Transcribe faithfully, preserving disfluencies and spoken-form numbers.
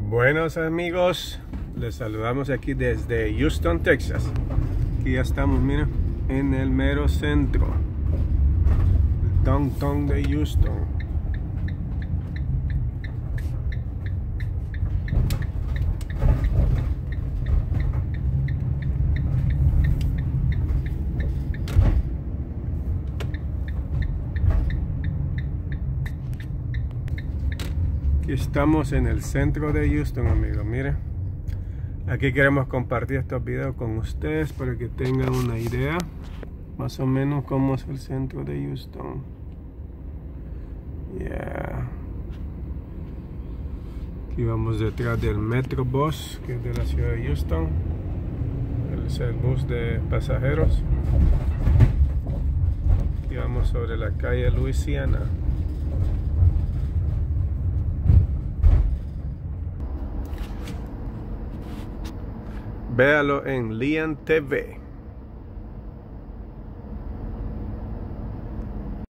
Buenos amigos, les saludamos aquí desde Houston, Texas. Aquí ya estamos, miren, en el mero centro, el downtown de Houston. Aquí estamos en el centro de Houston, amigos. Miren, aquí queremos compartir estos videos con ustedes para que tengan una idea más o menos cómo es el centro de Houston. Yeah. Aquí vamos detrás del Metrobús, que es de la ciudad de Houston. Es el bus de pasajeros. Aquí vamos sobre la calle Louisiana. Véalo en Lian T V.